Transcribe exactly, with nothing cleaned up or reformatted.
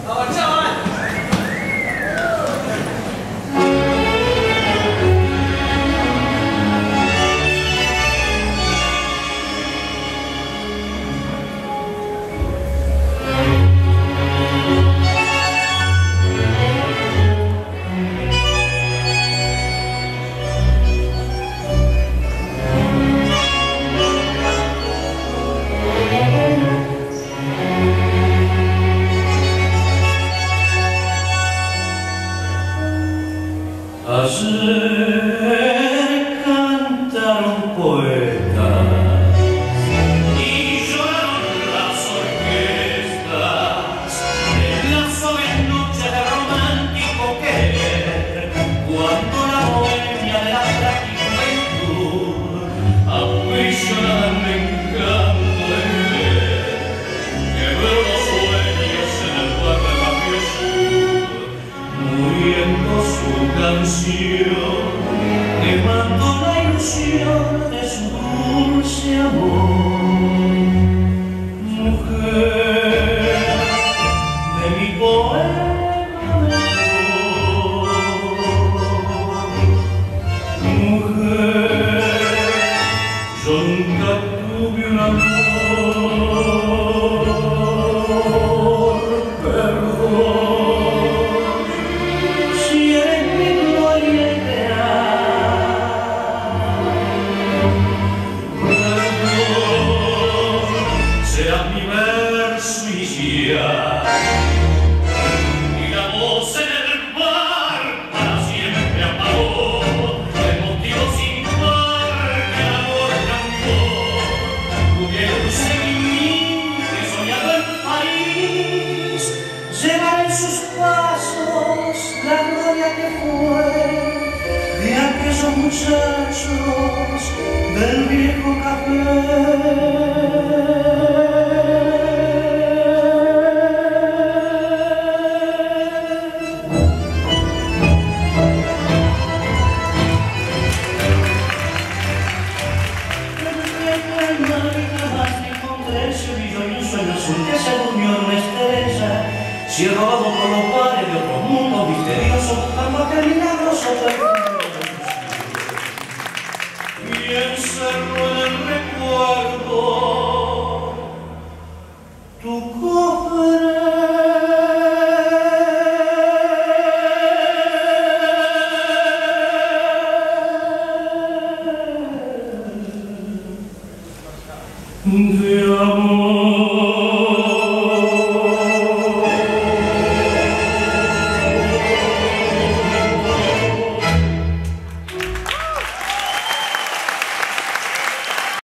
Ayer cantaron poetas y lloraron las orquestas en las suaves noches de romántico querer, cuando la bohemia de la frágil juventud aprisionada en el encanto de ver que verlos sueños en el barrio muriendo su canción, quemando la ilusión de su dulce amor. Mujer de mi poema mejor, mujer, yo nunca tuve un amor, perdón. Y la voz en el mar para siempre apagó el motivo sin par que el amor cantó. Hubiera seguir que soñado el país, llevar en sus pasos la gloria que fue de aquellos muchachos del viejo café. Que se durmió en una estrella, si he robado por los bares de otros mundos misteriosos, buscando aquel milagroso perfume. Y encerró en el recuerdo